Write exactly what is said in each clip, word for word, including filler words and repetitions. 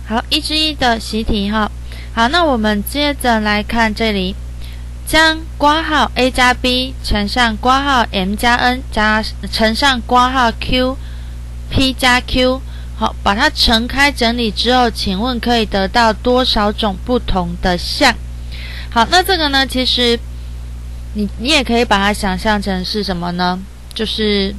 好，一之一的习题哈。好，那我们接着来看这里，将括号 a 加 b 乘上括号 m 加 n 加乘上括号 q p 加 q， 好，把它乘开整理之后，请问可以得到多少种不同的项？好，那这个呢，其实你你也可以把它想象成是什么呢？就是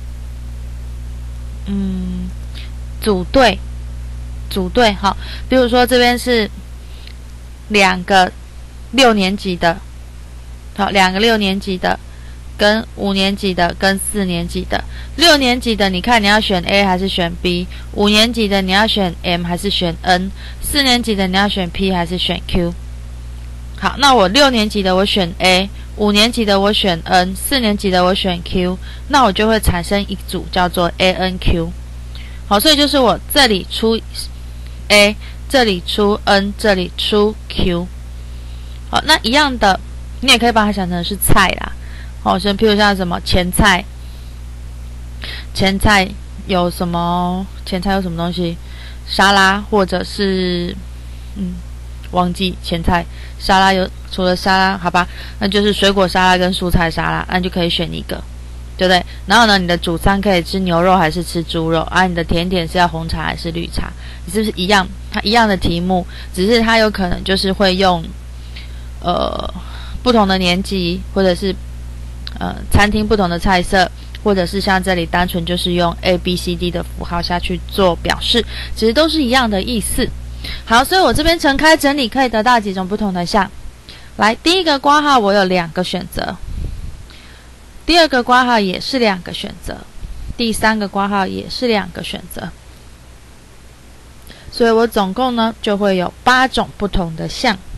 嗯，组队，组队好，比如说这边是两个六年级的，好，两个六年级的跟五年级的跟四年级的。六年级的你看你要选 A 还是选 B， 五年级的你要选 M 还是选 N， 四年级的你要选 P 还是选 Q。 好，那我六年级的我选 A， 五年级的我选 N， 四年级的我选 Q， 那我就会产生一组叫做 A N Q。 好，所以就是我这里出 A， 这里出 N， 这里出 Q。 好，那一样的你也可以把它想成是菜啦。好，像譬如像什么前菜，前菜有什么？前菜有什么东西？沙拉，或者是嗯，忘记前菜。沙拉有除了沙拉，好吧，那就是水果沙拉跟蔬菜沙拉，那就可以选一个，对不对？然后呢，你的主餐可以吃牛肉还是吃猪肉啊？你的甜点是要红茶还是绿茶？你是不是一样？它一样的题目，只是它有可能就是会用呃不同的年级，或者是呃餐厅不同的菜色，或者是像这里单纯就是用 A B C D 的符号下去做表示，其实都是一样的意思。好，所以我这边乘开整理可以得到几种不同的项。来，第一个括号我有两个选择，第二个括号也是两个选择，第三个括号也是两个选择，所以我总共呢就会有八种不同的项。